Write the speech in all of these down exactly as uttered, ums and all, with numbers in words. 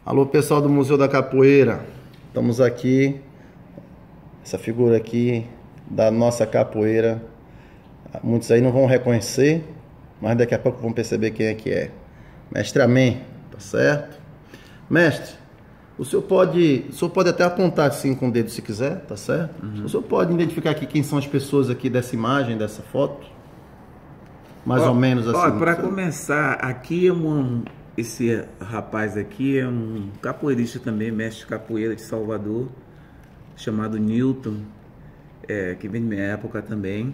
Alô, pessoal do Museu da Capoeira. Estamos aqui, essa figura aqui da nossa capoeira. Muitos aí não vão reconhecer, mas daqui a pouco vão perceber quem é que é. Mestre Amém, tá certo? Mestre, o senhor pode, o senhor pode até apontar assim com o dedo se quiser, tá certo? Uhum. O senhor pode identificar aqui quem são as pessoas aqui dessa imagem, dessa foto? Mais ó, ou menos assim. Ó, para começar, aqui é um, esse rapaz aqui é um capoeirista também, mestre de capoeira de Salvador, chamado Newton, é, que vem da minha época também,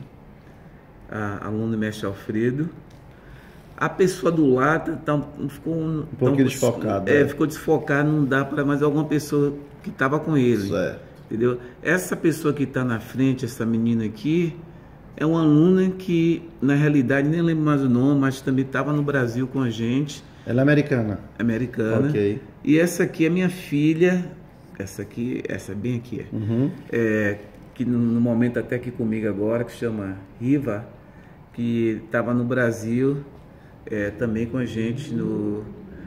a, aluno do mestre Alfredo. A pessoa do lado tá, ficou um pouquinho desfocada. É, é, ficou desfocado, não dá para mais alguma pessoa que estava com ele. Certo. Entendeu? Essa pessoa que está na frente, essa menina aqui, é uma aluna que, na realidade, nem lembro mais o nome, mas também estava no Brasil com a gente. Ela é americana? Americana. Ok. E essa aqui é minha filha, essa aqui, essa bem aqui, uhum. é, que no, no momento até aqui comigo agora, que chama Riva, que estava no Brasil é, também com a gente no,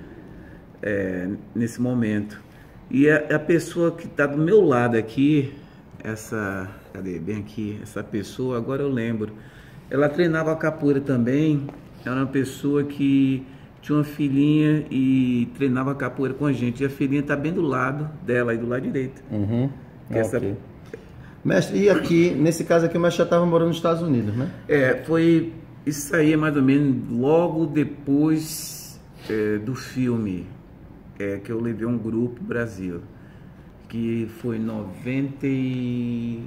é, nesse momento. E a, a pessoa que está do meu lado aqui, essa... Cadê? Bem aqui, essa pessoa, agora eu lembro. Ela treinava capoeira também, era uma pessoa que tinha uma filhinha e treinava capoeira com a gente. E a filhinha está bem do lado dela, aí do lado direito. Uhum. Okay. Essa... Mestre, e aqui, nesse caso aqui, o mestre já estava morando nos Estados Unidos, né? É, foi, isso aí é mais ou menos logo depois é, do filme, é, que eu levei um grupo pro Brasil, que foi em noventa e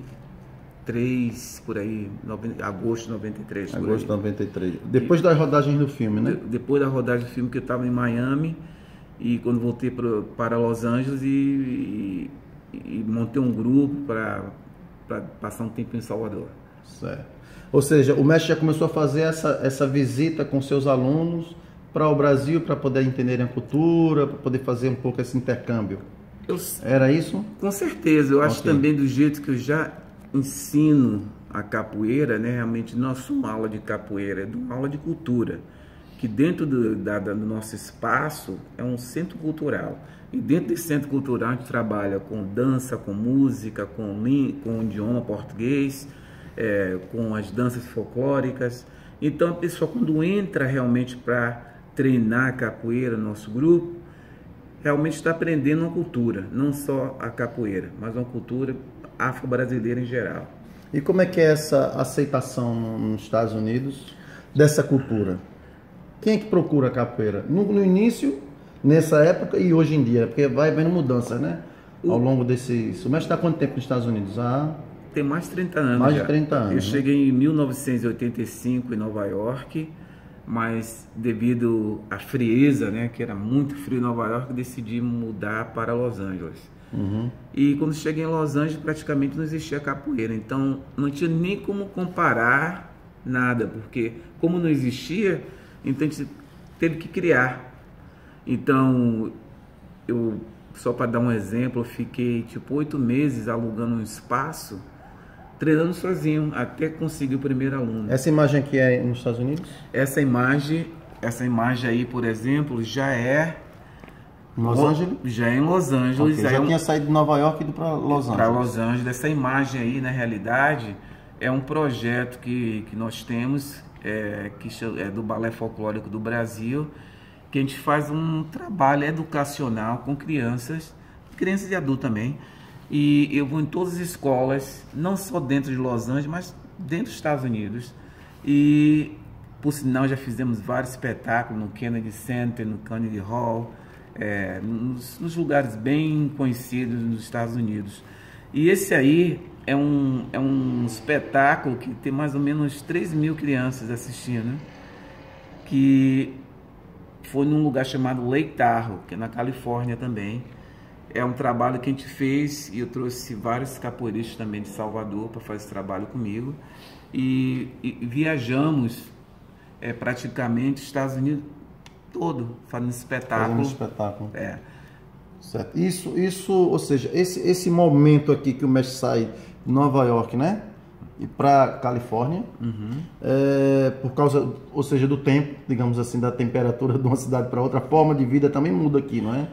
três, por aí, noventa, agosto de noventa e três. Agosto de noventa e três. Depois das rodagens do filme, né? De, depois da rodagem do filme, que eu estava em Miami, e quando voltei pro, para Los Angeles e, e, e montei um grupo para passar um tempo em Salvador. Certo. Ou seja, o mestre já começou a fazer essa, essa visita com seus alunos para o Brasil, para poder entenderem a cultura, para poder fazer um pouco esse intercâmbio. Eu, Era isso? Com certeza. Eu acho okay. também do jeito que eu já ensino a capoeira, né? Realmente não é só uma aula de capoeira, é uma aula de cultura, que dentro do, da, do nosso espaço é um centro cultural, e dentro desse centro cultural a gente trabalha com dança, com música, com, com o idioma português, é, com as danças folclóricas. Então a pessoa, quando entra realmente para treinar a capoeira no nosso grupo, realmente está aprendendo uma cultura, não só a capoeira, mas uma cultura afro-brasileira em geral. E como é que é essa aceitação nos Estados Unidos dessa cultura? Quem é que procura a capoeira? No, no início, nessa época e hoje em dia, porque vai vendo mudança, né? O... Ao longo desses... O mestre está há quanto tempo nos Estados Unidos? Ah, tem mais de trinta anos. Mais já. de trinta anos. Eu cheguei em mil novecentos e oitenta e cinco em Nova York, mas devido à frieza, né, que era muito frio em Nova York, decidi mudar para Los Angeles. Uhum. E quando cheguei em Los Angeles, praticamente não existia capoeira, então não tinha nem como comparar nada, porque como não existia, então a gente teve que criar. Então, eu, só para dar um exemplo, eu fiquei tipo oito meses alugando um espaço, treinando sozinho, até conseguir o primeiro aluno. Essa imagem aqui é nos Estados Unidos? Essa imagem, essa imagem aí, por exemplo, já é em Los Angeles? Já é em Los Angeles. Okay, já tinha saído de Nova York e ido para Los Angeles. Para Los Angeles. Essa imagem aí, na realidade, é um projeto que, que nós temos, é, que é do Balé Folclórico do Brasil, que a gente faz um trabalho educacional com crianças, crianças e adultos também. E eu vou em todas as escolas, não só dentro de Los Angeles, mas dentro dos Estados Unidos. E, por sinal, já fizemos vários espetáculos no Kennedy Center, no Carnegie Hall, É, nos, nos lugares bem conhecidos nos Estados Unidos. E esse aí é um, é um espetáculo que tem mais ou menos três mil crianças assistindo, que foi num lugar chamado Lake Tahoe, que é na Califórnia também. É um trabalho que a gente fez e eu trouxe vários capoeiristas também de Salvador para fazer esse trabalho comigo. E, e viajamos é, praticamente Estados Unidos todo, fazendo espetáculo. Fazendo espetáculo. É. Certo. Isso, isso, ou seja, esse, esse momento aqui que o mestre sai de Nova York, né? E para Califórnia, uhum. é, por causa, ou seja, do tempo, digamos assim, da temperatura de uma cidade para outra, a forma de vida também muda aqui, não é?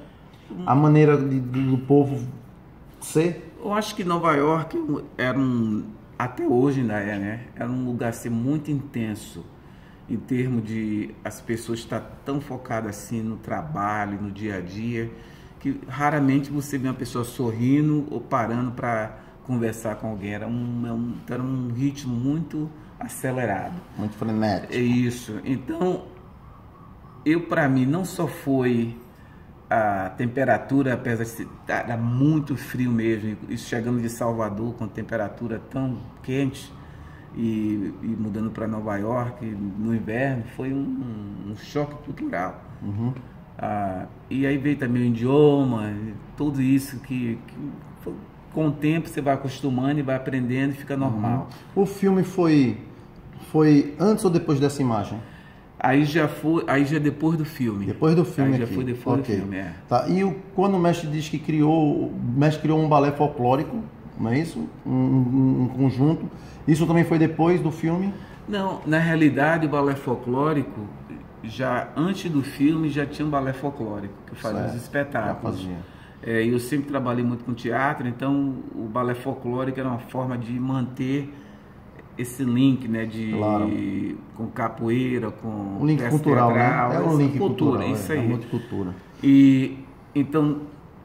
a maneira de, do povo ser? Eu acho que Nova York era um, até hoje ainda é, né? Era um lugar assim, muito intenso em termos de as pessoas estar tão focadas assim no trabalho, no dia a dia, que raramente você vê uma pessoa sorrindo ou parando para conversar com alguém. Era um, era um ritmo muito acelerado. Muito frenético. É isso. Então, eu para mim não só foi a temperatura, apesar de estar muito frio mesmo, e chegando de Salvador com temperatura tão quente e, e mudando para Nova York no inverno, foi um, um choque cultural. Uhum. Ah, e aí veio também o idioma, tudo isso que, que com o tempo você vai acostumando e vai aprendendo e fica normal. Uhum. O filme foi, foi antes ou depois dessa imagem? Aí já foi, aí já depois do filme. Depois do filme aí já aqui. foi depois okay. do filme, é. Tá. E o, quando o mestre diz que criou, o mestre criou um balé folclórico, não é isso? Um, um, um conjunto. Isso também foi depois do filme? Não, na realidade o balé folclórico, já antes do filme já tinha um balé folclórico, que fazia certo. Os espetáculos. Já fazia. É, eu sempre trabalhei muito com teatro, então o balé folclórico era uma forma de manter esse link, né, de claro. Com capoeira, com o link cultural, teatral, né? É um link cultura, cultural, isso é, aí. É muito cultura. E então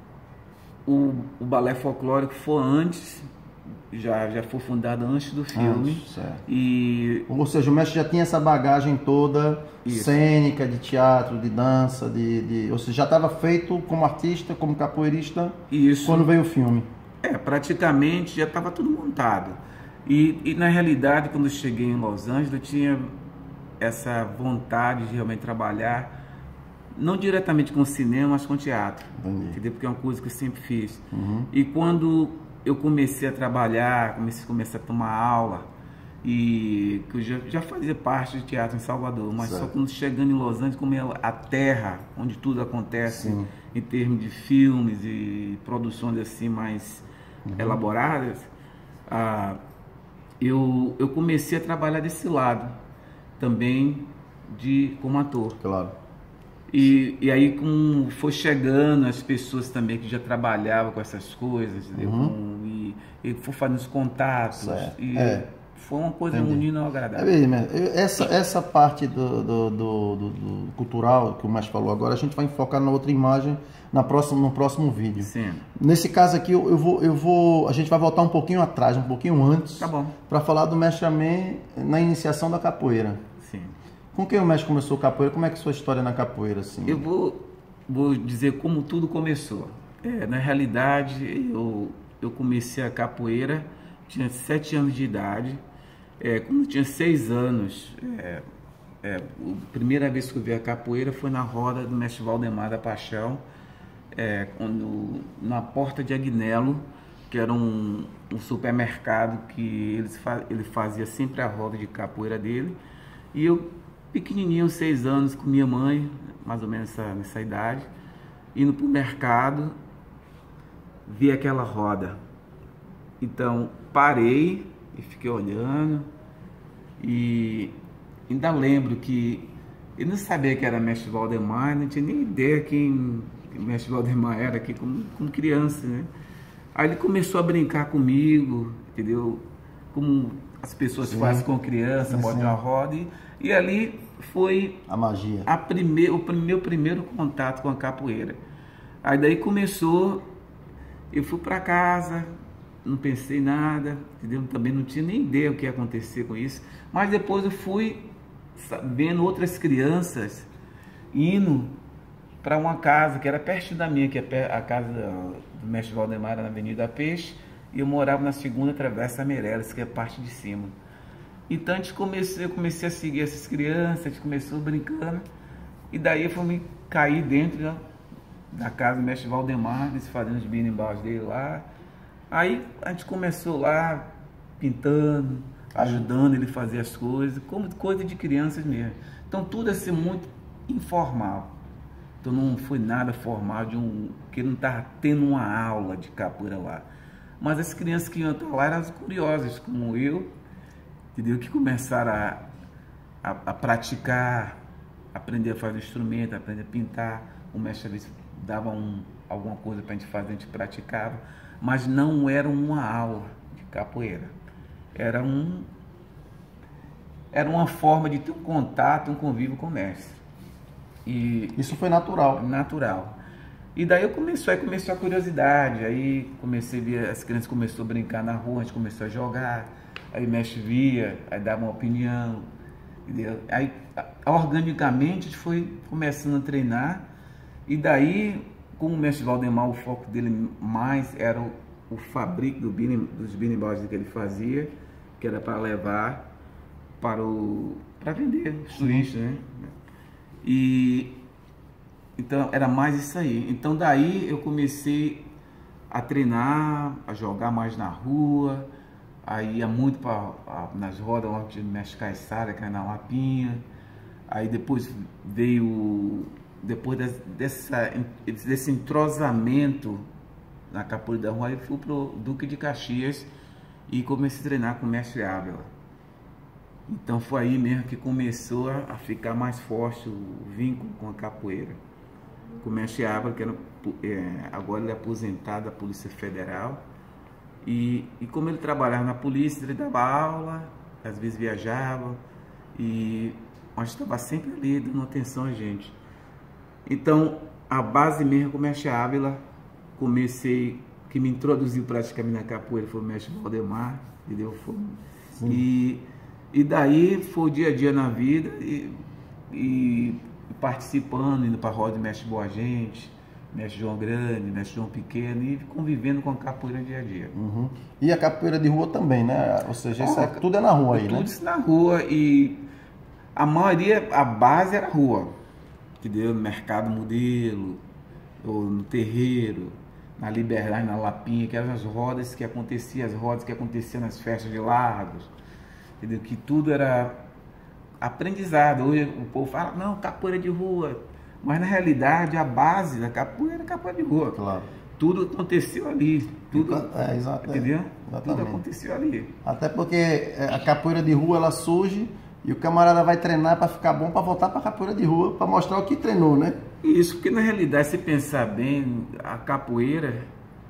o, o balé folclórico foi antes, já já foi fundado antes do filme. Antes, certo. E ou seja, o mestre já tinha essa bagagem toda isso. Cênica, de teatro, de dança, de, de... ou seja, já estava feito como artista, como capoeirista. Isso. Quando veio o filme. É, praticamente já estava tudo montado. E, e na realidade, quando eu cheguei em Los Angeles, eu tinha essa vontade de realmente trabalhar, não diretamente com cinema, mas com teatro. Entendeu? Porque é uma coisa que eu sempre fiz. Uhum. E quando eu comecei a trabalhar, comecei, comecei a tomar aula, e que eu já, já fazia parte de teatro em Salvador, mas certo. Só quando chegando em Los Angeles, como é a terra onde tudo acontece, sim. Em termos de filmes e produções assim mais uhum. elaboradas, ah, eu, eu comecei a trabalhar desse lado também de, como ator. Claro. E, e aí com, foi chegando as pessoas também que já trabalhavam com essas coisas, uhum. com, e, e foi fazendo os contatos. Certo. E é. Foi uma coisa unindo ao agradável. É, essa, essa parte do, do, do, do, do cultural que o Mestre falou agora, a gente vai focar na outra imagem na próxima, no próximo vídeo. Sim. Nesse caso aqui, eu, eu, vou, eu vou, a gente vai voltar um pouquinho atrás, um pouquinho antes, tá bom. Para falar do Mestre Amém na iniciação da capoeira. Sim. Com quem o mestre começou capoeira? Como é que é a sua história na capoeira? Assim? Eu vou, vou dizer como tudo começou. É, na realidade, eu, eu comecei a capoeira, tinha sete anos de idade. É, quando eu tinha seis anos, é, é, a primeira vez que eu vi a capoeira foi na roda do mestre Valdemar da Paixão, é, quando, na Porta de Agnello, que era um, um supermercado que eles, ele fazia sempre a roda de capoeira dele. E eu, pequenininho, seis anos, com minha mãe, mais ou menos nessa, nessa idade, indo para o mercado, vi aquela roda. Então, parei e fiquei olhando, e ainda lembro que eu não sabia que era mestre Valdemar, não tinha nem ideia quem o mestre Valdemar era aqui como, como criança, né? Aí ele começou a brincar comigo, entendeu? Como as pessoas sim. Fazem com criança, sim, botam uma roda, e, e ali foi a magia, a primeir, o meu primeiro contato com a capoeira. Aí daí começou, eu fui para casa, não pensei nada, entendeu? Também não tinha nem ideia o que ia acontecer com isso, mas depois eu fui vendo outras crianças indo para uma casa que era perto da minha, que é a casa do mestre Valdemar, na Avenida Peixe, e eu morava na segunda Travessa Meireles, que é a parte de cima. Então a gente comecei, eu comecei a seguir essas crianças, a gente começou brincando, e daí eu fui me cair dentro da, da casa do mestre Valdemar, eles fazendo os birimbaus dele lá. Aí a gente começou lá pintando, ajudando ele a fazer as coisas, como coisa de crianças mesmo. Então tudo assim muito informal. Então não foi nada formal, de um, que não estava tendo uma aula de capoeira lá. Mas as crianças que iam estar lá eram curiosas, como eu, entendeu? Que começaram a, a, a praticar, aprender a fazer instrumento, aprender a pintar. O mestre dava um, alguma coisa para a gente fazer, a gente praticava, mas não era uma aula de capoeira. Era, um, era uma forma de ter um contato, um convívio com o mestre. E isso foi natural. Natural. E daí eu comecei, aí começou a curiosidade, aí comecei a ver, as crianças começaram a brincar na rua, a gente começou a jogar, aí o mestre via, aí dava uma opinião, entendeu? Aí organicamente a gente foi começando a treinar, e daí, com o mestre Valdemar, o foco dele mais era o, o fabrico do bini, dos binimbaus que ele fazia, que era para levar para o para vender os turistas, né? E então era mais isso aí. Então daí eu comecei a treinar, a jogar mais na rua, aí ia muito para nas rodas lá de mestre Caiçara, que era na Lapinha. Aí depois veio, depois dessa, desse entrosamento na capoeira da rua, eu fui pro Duque de Caxias e comecei a treinar com o mestre Ávila. Então foi aí mesmo que começou a ficar mais forte o vínculo com a capoeira. Com o mestre Ávila, que era, é, agora ele é aposentado da Polícia Federal. E, e como ele trabalhava na polícia, ele dava aula, às vezes viajava, e mas estava sempre ali dando atenção a gente. Então a base mesmo com o mestre Ávila, comecei, que me introduziu praticamente na capoeira foi o mestre Valdemar, entendeu? Foi, e, e daí foi o dia a dia na vida, e, e participando, indo para a roda do mestre Boa Gente, mestre João Grande, mestre João Pequeno, e convivendo com a capoeira dia a dia. Uhum. E a capoeira de rua também, né? Ou seja, isso é, tudo é na rua aí, tudo né? Tudo isso na rua, e a maioria, a base era rua, entendeu? No Mercado Modelo, ou no Terreiro, na Liberdade, na Lapinha, que eram as rodas que aconteciam, as rodas que aconteciam nas festas de Largos, entendeu? Que tudo era aprendizado. Hoje o povo fala, não, capoeira de rua, mas na realidade a base da capoeira era capoeira de rua. Claro. Tudo aconteceu ali, tudo, é, exato, entendeu? É, tudo aconteceu ali. Até porque a capoeira de rua ela surge e o camarada vai treinar para ficar bom, para voltar para a capoeira de rua, para mostrar o que treinou, né? Isso, porque na realidade, se pensar bem, a capoeira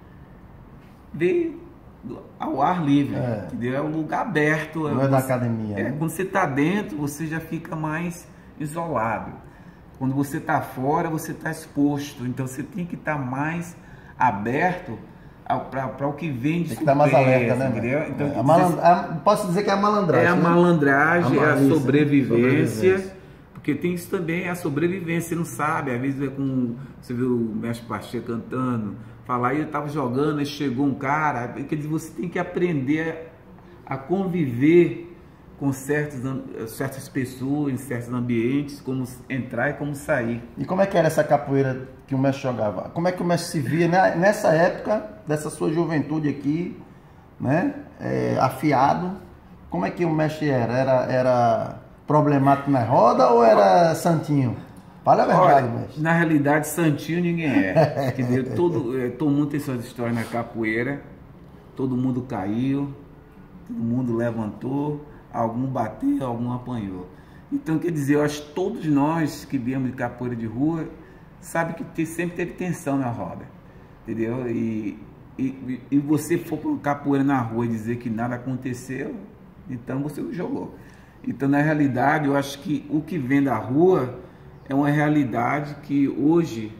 veio ao ar livre, é. Entendeu? É um lugar aberto. Não é, é da você, academia. É, né? Quando você está dentro, você já fica mais isolado. Quando você está fora, você está exposto. Então você tem que estar tá mais aberto para o que vem de tem que estar mais alerta, né? Entendeu? Então, é. a malandra... a... Posso dizer que é a malandragem. É a né? malandragem, a é a sobrevivência. sobrevivência. Porque tem isso também, é a sobrevivência, você não sabe, às vezes é com, você vê o mestre Pacheco cantando, falar, eu estava jogando, aí chegou um cara, quer dizer, você tem que aprender a conviver com certos, certas pessoas, em certos ambientes, como entrar e como sair. E como é que era essa capoeira que o mestre jogava? Como é que o mestre se via né? nessa época, dessa sua juventude aqui, né, é, afiado, como é que o mestre era? Era... era... problemático na roda ou era santinho? Fala a verdade, Olha, mestre. Na realidade, santinho ninguém é. Entendeu? Todo, todo mundo tem suas histórias na capoeira, todo mundo caiu, todo mundo levantou, algum bateu, algum apanhou. Então, quer dizer, eu acho que todos nós que viemos de capoeira de rua, sabe que sempre teve tensão na roda, entendeu? E, e, e você for para capoeira na rua e dizer que nada aconteceu, então você não jogou. Então, na realidade, eu acho que o que vem da rua é uma realidade que hoje,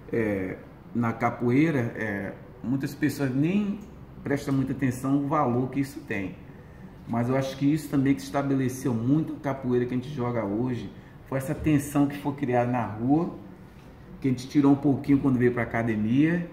é, na capoeira, é, muitas pessoas nem prestam muita atenção no valor que isso tem. Mas eu acho que isso também que estabeleceu muito a capoeira que a gente joga hoje, foi essa tensão que foi criada na rua, que a gente tirou um pouquinho quando veio para a academia,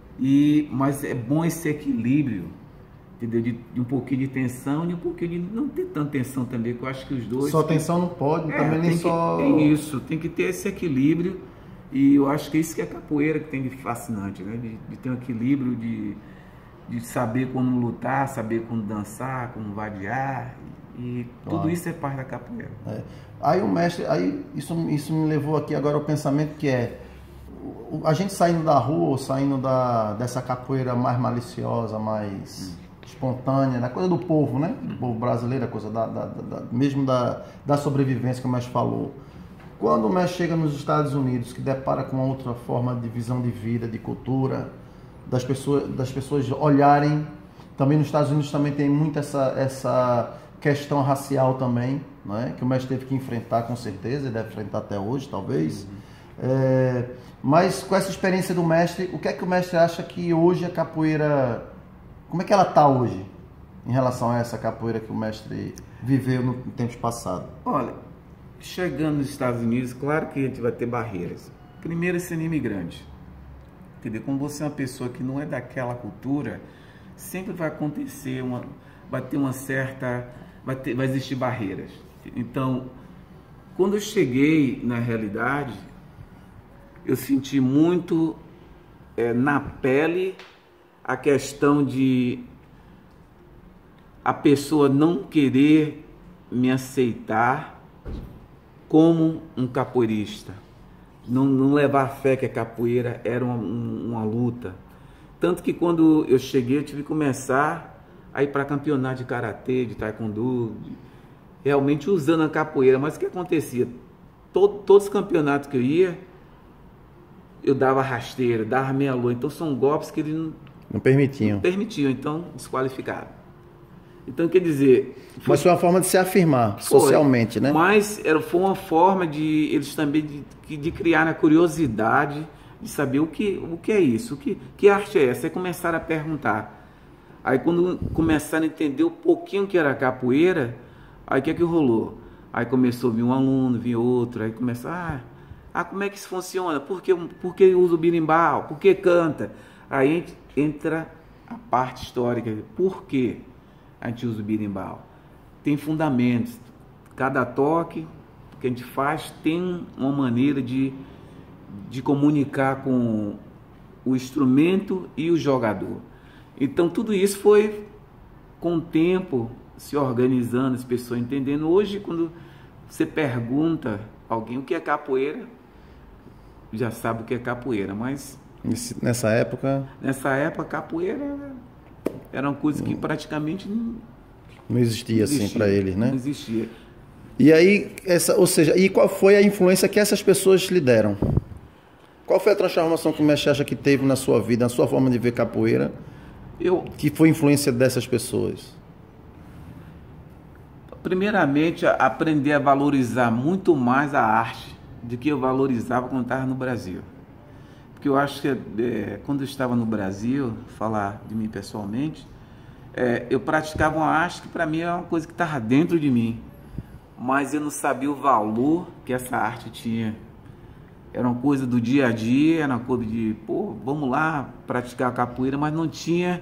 e, mas é bom esse equilíbrio, entendeu? De, de um pouquinho de tensão e um pouquinho de não ter tanta tensão também, que eu acho que os dois... Só tensão não pode, é, também nem que, só... Tem isso, tem que ter esse equilíbrio, e eu acho que é isso que é a capoeira que tem de fascinante, né? De, de ter um equilíbrio, de, de saber como lutar, saber como dançar, como vadiar, e claro. Tudo isso é parte da capoeira. É. Aí o mestre, aí isso, isso me levou aqui agora ao pensamento que é, a gente saindo da rua, saindo da, dessa capoeira mais maliciosa, mais... Hum. espontânea, da coisa do povo, né? Do povo brasileiro, a coisa da, da, da, mesmo da, da sobrevivência que o mestre falou. Quando o mestre chega nos Estados Unidos, que depara com outra forma de visão de vida, de cultura, das pessoas, das pessoas olharem, também nos Estados Unidos também tem muito essa, essa questão racial também, não é? Que o mestre teve que enfrentar com certeza, e deve enfrentar até hoje, talvez. Uhum. É, mas com essa experiência do mestre, o que é que o mestre acha que hoje a capoeira, como é que ela está hoje em relação a essa capoeira que o mestre viveu no tempo passado? Olha, chegando nos Estados Unidos, claro que a gente vai ter barreiras. Primeiro, sendo imigrante. Entendeu? Como você é uma pessoa que não é daquela cultura, sempre vai acontecer, uma, vai ter uma certa, vai, ter, vai existir barreiras. Então, quando eu cheguei na realidade, eu senti muito é, na pele a questão de a pessoa não querer me aceitar como um capoeirista, não, não levar a fé que a capoeira era uma, uma luta. Tanto que quando eu cheguei, eu tive que começar a ir para campeonato de karatê, de taekwondo, de, realmente usando a capoeira. Mas o que acontecia? Todo, todos os campeonatos que eu ia, eu dava rasteira, dava meia-lua. Então são golpes que eles não, não permitiam. Não permitiam, então desqualificado. Então, quer dizer... Foi... Mas foi uma forma de se afirmar foi, socialmente, né? Mas era, foi uma forma de eles também de, de criar a curiosidade de saber o que, o que é isso, o que, que arte é essa. Aí começaram a perguntar. Aí quando começaram a entender um pouquinho o que era a capoeira, aí o que é que rolou? Aí começou a vir um aluno, vir outro, aí começou, ah, ah como é que isso funciona? Por que, por que usa o birimbau? Por que canta? Aí entra a parte histórica. Por quê a gente usa o birimbau? Tem fundamentos. Cada toque que a gente faz tem uma maneira de, de comunicar com o instrumento e o jogador. Então tudo isso foi com o tempo se organizando, as pessoas entendendo. Hoje, quando você pergunta a alguém o que é capoeira, já sabe o que é capoeira, mas nessa época nessa época capoeira era uma coisa que praticamente não, não existia, não existia assim para eles, né? Não existia. E aí, essa, ou seja, e qual foi a influência que essas pessoas lhe deram? Qual foi a transformação que o mestre acha que teve na sua vida, na sua forma de ver capoeira, eu, que foi influência dessas pessoas? Primeiramente, aprender a valorizar muito mais a arte do que eu valorizava quando estava no Brasil. Porque eu acho que é, quando eu estava no Brasil, falar de mim pessoalmente, é, eu praticava uma arte que para mim é uma coisa que estava dentro de mim, mas eu não sabia o valor que essa arte tinha. Era uma coisa do dia a dia, era uma coisa de, pô, vamos lá praticar a capoeira, mas não tinha,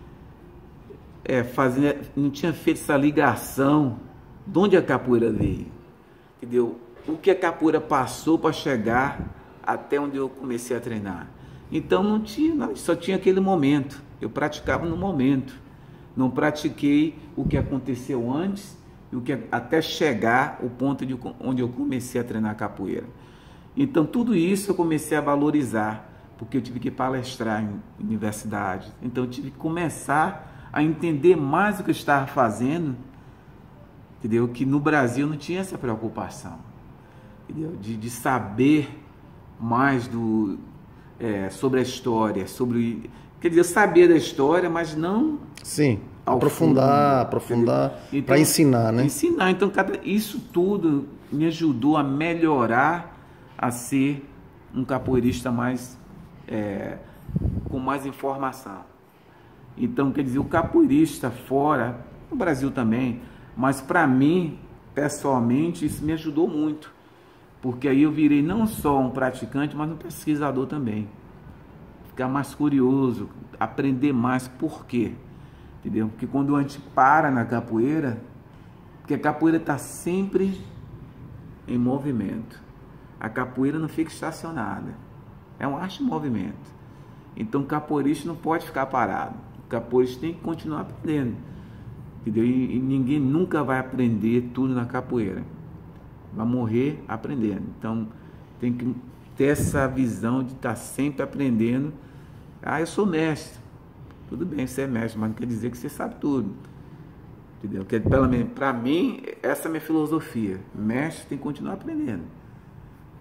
é, fazer, não tinha feito essa ligação de onde a capoeira veio, entendeu? O que a capoeira passou para chegar até onde eu comecei a treinar. Então não tinha, não, só tinha aquele momento. Eu praticava no momento. Não pratiquei o que aconteceu antes e o que até chegar o ponto de onde eu comecei a treinar capoeira. Então tudo isso eu comecei a valorizar, porque eu tive que palestrar em universidade. Então eu tive que começar a entender mais o que eu estava fazendo, entendeu? Que no Brasil não tinha essa preocupação, entendeu? De, de saber mais do, é, sobre a história, sobre, quer dizer, saber da história, mas não... Sim, aprofundar, fundo, aprofundar então, para ensinar, né? Ensinar, então cada, isso tudo me ajudou a melhorar, a ser um capoeirista mais, é, com mais informação. Então, quer dizer, o capoeirista fora, no Brasil também, mas para mim, pessoalmente, isso me ajudou muito. Porque aí eu virei não só um praticante, mas um pesquisador também. Ficar mais curioso, aprender mais por quê. Entendeu? Porque quando a gente para na capoeira, porque a capoeira está sempre em movimento. A capoeira não fica estacionada. É uma arte em movimento. Então o capoeirista não pode ficar parado. O capoeirista tem que continuar aprendendo. Entendeu? E, e ninguém nunca vai aprender tudo na capoeira. Vai morrer aprendendo. Então tem que ter essa visão de estar sempre aprendendo. Ah, eu sou mestre. Tudo bem, você é mestre, mas não quer dizer que você sabe tudo. Entendeu? Porque, pelo menos para mim, essa é a minha filosofia. Mestre tem que continuar aprendendo.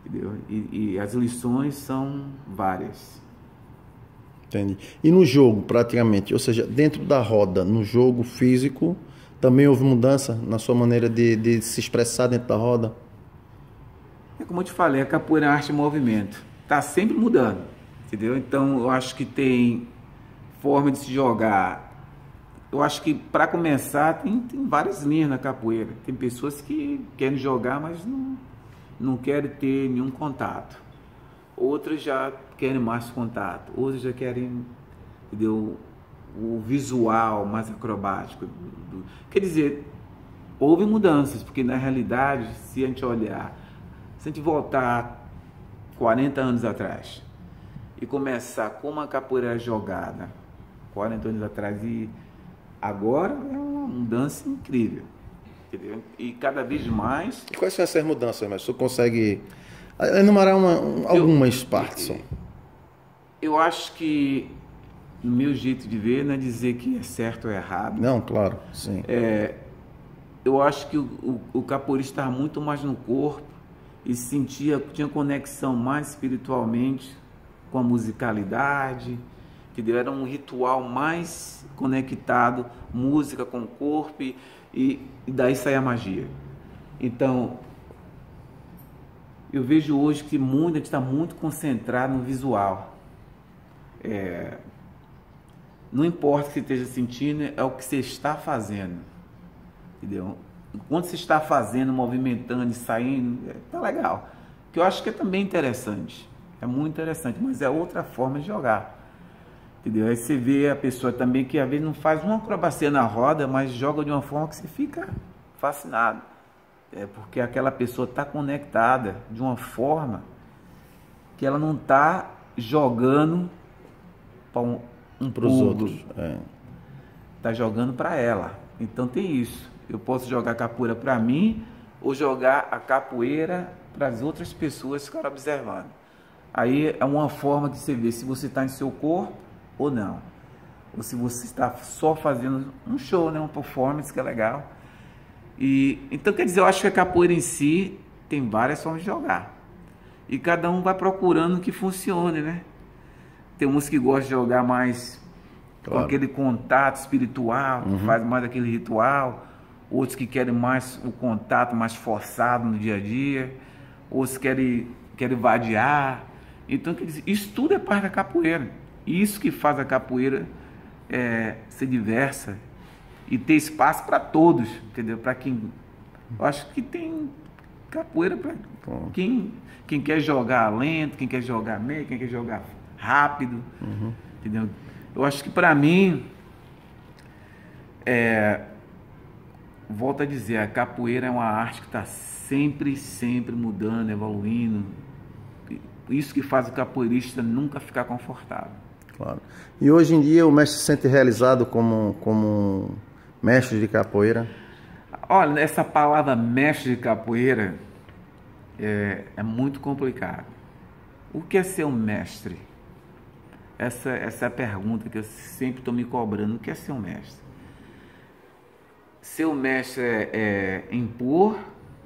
entendeu? E, e as lições são várias. Entendi. E no jogo, praticamente, ou seja, dentro da roda, no jogo físico, também houve mudança na sua maneira de, de se expressar dentro da roda? É como eu te falei, a capoeira é arte e movimento. Está sempre mudando, entendeu? Então, eu acho que tem forma de se jogar. Eu acho que, para começar, tem, tem várias linhas na capoeira. Tem pessoas que querem jogar, mas não, não querem ter nenhum contato. Outras já querem mais contato. Outras já querem, entendeu, o visual mais acrobático. Quer dizer, houve mudanças, porque na realidade, se a gente olhar, se a gente voltar quarenta anos atrás e começar como a capoeira era jogada quarenta anos atrás e agora, é uma mudança incrível, entendeu? E cada vez mais... E quais são essas mudanças, mas você consegue enumerar uma, um, algumas eu, partes? Eu, eu acho que, no meu jeito de ver, não é dizer que é certo ou errado. Não, claro, sim. É, eu acho que o, o, o capoeirista estava muito mais no corpo e sentia, tinha conexão mais espiritualmente com a musicalidade, entendeu? Era um ritual mais conectado, música com o corpo, e, e daí sai a magia. Então, eu vejo hoje que muito, a gente está muito concentrado no visual. É, não importa o que você esteja sentindo, é o que você está fazendo, entendeu? Enquanto você está fazendo, movimentando e saindo, tá legal. Que eu acho que é também interessante, é muito interessante, mas é outra forma de jogar. Entendeu? Aí você vê a pessoa também que às vezes não faz uma acrobacia na roda, mas joga de uma forma que você fica fascinado. É porque aquela pessoa está conectada de uma forma que ela não está jogando para um, um para os outros. Está é. jogando para ela. Então tem isso. Eu posso jogar capoeira para mim ou jogar a capoeira para as outras pessoas que ficaram observando. Aí é uma forma que você vê se você está em seu corpo ou não, ou se você está só fazendo um show, né, uma performance que é legal. E então, quer dizer, eu acho que a capoeira em si tem várias formas de jogar e cada um vai procurando o que funcione, né? Tem uns que gostam de jogar mais claro, com aquele contato espiritual, uhum, faz mais aquele ritual, outros que querem mais o contato mais forçado no dia a dia, outros querem, querem vadiar. Então, quer dizer, isso tudo é parte da capoeira. Isso que faz a capoeira é, ser diversa e ter espaço para todos, entendeu? Para quem... Eu acho que tem capoeira para quem, quem quer jogar lento, quem quer jogar meio, quem quer jogar rápido, uhum, entendeu? Eu acho que para mim, é, volto a dizer, a capoeira é uma arte que está sempre, sempre mudando, evoluindo. Isso que faz o capoeirista nunca ficar confortável. Claro. E hoje em dia o mestre se sente realizado como, como mestre de capoeira? Olha, essa palavra mestre de capoeira é, é muito complicado. O que é ser um mestre? Essa, essa é a pergunta que eu sempre estou me cobrando. O que é ser um mestre? Ser um mestre é, é impor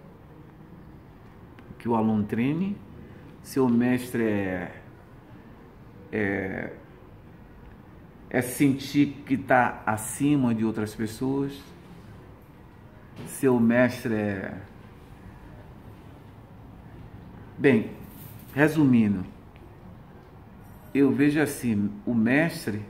que o aluno treine. Ser um mestre é, é é sentir que está acima de outras pessoas. Ser o mestre é... Bem, resumindo, eu vejo assim, o mestre,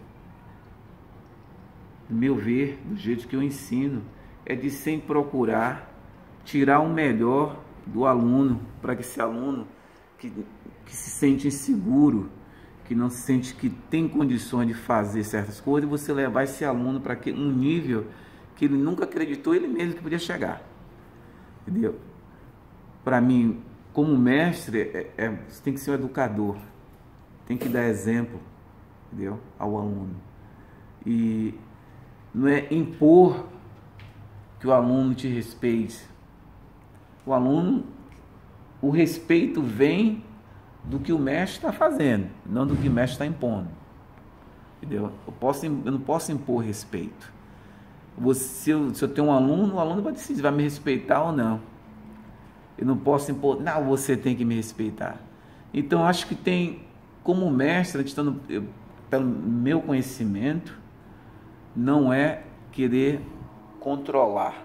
no meu ver, do jeito que eu ensino, é de sempre procurar tirar o melhor do aluno, para que esse aluno que, que se sente inseguro, que não se sente que tem condições de fazer certas coisas, você levar esse aluno para um nível que ele nunca acreditou ele mesmo que podia chegar. Entendeu? Para mim, como mestre, é, é, você tem que ser um educador, tem que dar exemplo, entendeu, ao aluno. E não é impor que o aluno te respeite. O aluno, o respeito vem do que o mestre está fazendo, não do que o mestre está impondo, entendeu? Eu, posso, eu não posso impor respeito. Você, se, eu, se eu tenho um aluno, o aluno vai decidir, vai me respeitar ou não. Eu não posso impor, não, você tem que me respeitar. Então, acho que tem, como mestre, estando, eu, pelo meu conhecimento, não é querer controlar.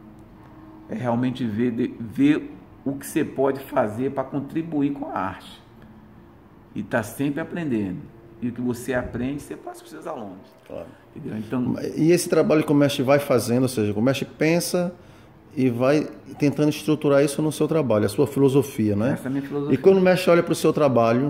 É realmente ver, ver o que você pode fazer para contribuir com a arte. E estar tá sempre aprendendo. E o que você aprende, você passa para os seus alunos. Claro. Entendeu? Então, e esse trabalho que o mestre vai fazendo, ou seja, o mestre pensa e vai tentando estruturar isso no seu trabalho, a sua filosofia, né? Essa é a minha filosofia. E quando o mestre olha para o seu trabalho,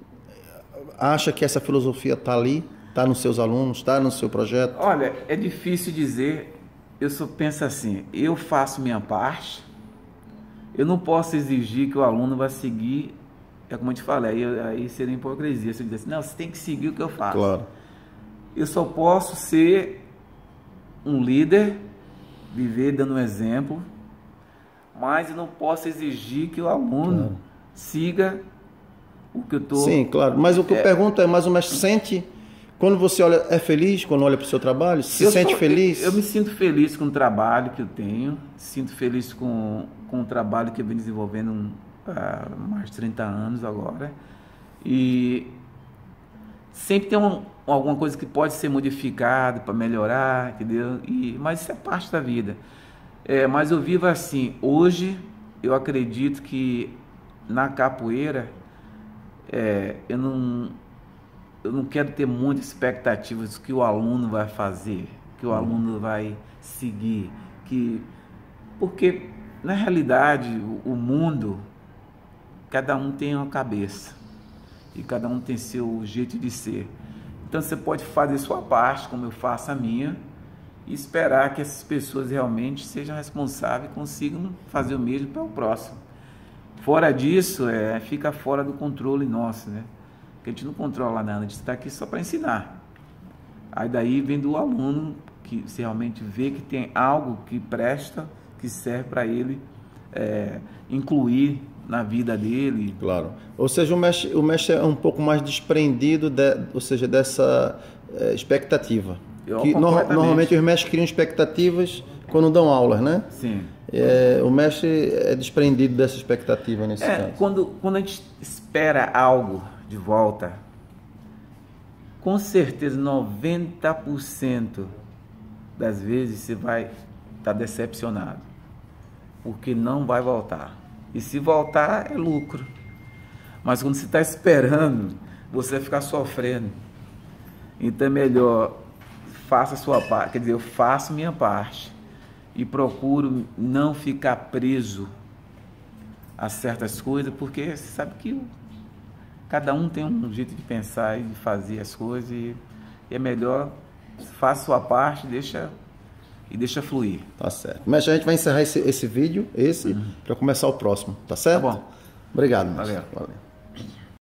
acha que essa filosofia está ali, está nos seus alunos, está no seu projeto? Olha, é difícil dizer. Eu só penso assim, eu faço minha parte, eu não posso exigir que o aluno vá seguir, é como eu te falei, aí, aí seria hipocrisia, se eu dissesse, não, você tem que seguir o que eu faço. Claro. Eu só posso ser um líder, viver dando um exemplo, mas eu não posso exigir que o aluno claro. siga o que eu estou... Sim, claro, mas o que é... eu pergunto é, mas o mestre sente... Quando você olha, é feliz quando olha para o seu trabalho? Se eu sente sou, feliz? Eu, eu me sinto feliz com o trabalho que eu tenho, sinto feliz com, com o trabalho que eu venho desenvolvendo há mais de trinta anos agora. E sempre tem um, alguma coisa que pode ser modificada para melhorar, entendeu? E, mas isso é parte da vida. É, mas eu vivo assim, hoje eu acredito que na capoeira é, eu não... eu não quero ter muitas expectativas do que o aluno vai fazer, que o aluno vai seguir, que porque na realidade o mundo, cada um tem uma cabeça e cada um tem seu jeito de ser. Então você pode fazer sua parte, como eu faço a minha, e esperar que essas pessoas realmente sejam responsáveis e consigam fazer o mesmo para o próximo. Fora disso, é, fica fora do controle nosso, né? Porque a gente não controla nada, a gente está aqui só para ensinar. Aí daí vem do aluno que se realmente vê que tem algo que presta, que serve para ele é, incluir na vida dele. Claro. Ou seja, o mestre, o mestre é um pouco mais desprendido, de, ou seja, dessa é, expectativa. Eu, que no, normalmente os mestres criam expectativas quando dão aulas, né? Sim. É, o mestre é desprendido dessa expectativa nesse é, caso. Quando, quando a gente espera algo de volta, com certeza noventa por cento das vezes você vai estar decepcionado, porque não vai voltar. E se voltar é lucro, mas quando você está esperando, você vai ficar sofrendo. Então é melhor, faça a sua parte, quer dizer, eu faço minha parte e procuro não ficar preso a certas coisas, porque você sabe que cada um tem um jeito de pensar e de fazer as coisas, e é melhor, faça a sua parte, deixa, e deixa fluir. Tá certo. Mas a gente vai encerrar esse, esse vídeo, esse, uhum. para começar o próximo, tá certo? Tá bom. Obrigado. Valeu. Valeu.